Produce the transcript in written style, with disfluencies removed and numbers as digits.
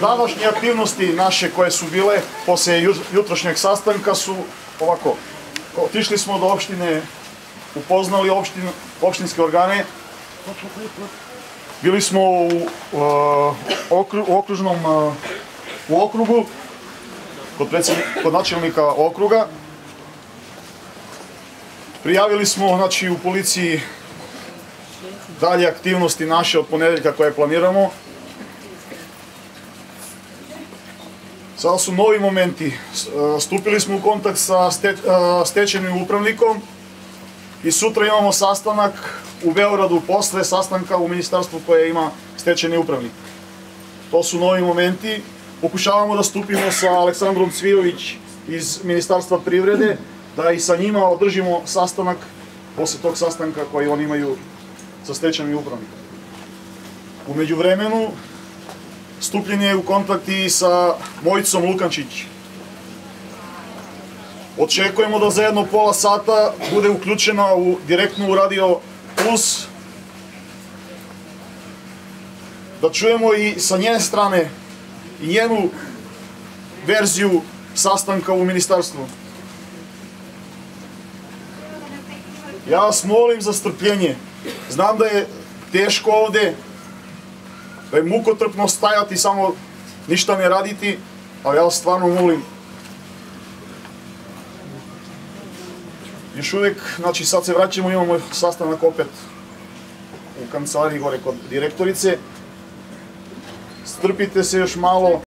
Današnje aktivnosti naše koje su bile posle jutrošnjeg sastanka su ovako. Otišli smo do opštine, upoznali opštinske organe, bili smo u okrugu, kod načelnika okruga, prijavili smo u policiji dalje aktivnosti naše od ponedeljka koje planiramo. Sada su novi momenti, stupili smo u kontakt sa stečajnim upravnikom i sutra imamo sastanak u Beogradu posle sastanka u ministarstvu koje ima stečajni upravnik. To su novi momenti, pokušavamo da stupimo sa Aleksandrom Cvijović iz Ministarstva privrede, da i sa njima održimo sastanak posle tog sastanka koji oni imaju sa stečajnim upravnikom. U međuvremenu, stupljen je u kontakt i sa Mojicom Lukančić. Očekujemo da za jedno pola sata bude uključena direktno u Radio Plus, da čujemo i sa njene strane i njenu verziju sastanka u ministarstvu. Ja vas molim za strpljenje. Znam da je teško ovde, da je mukotrpno stajati, samo ništa ne raditi, ali ja vas stvarno molim. Još uvijek, znači sad se vraćamo, imamo sastanak opet u kancelariji gore kod direktorice. Strpite se još malo.